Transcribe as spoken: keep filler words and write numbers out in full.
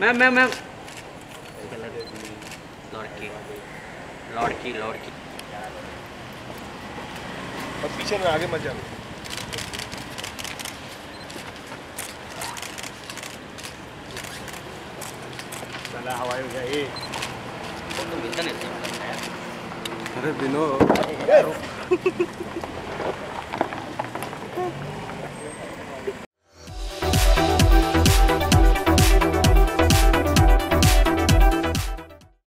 Ma'am ma'am ma'am लड़की लड़की लड़की और पीछे में आगे मत जाओ। चला हवाई हो गया ये तो मिलता नहीं। अरे विनोद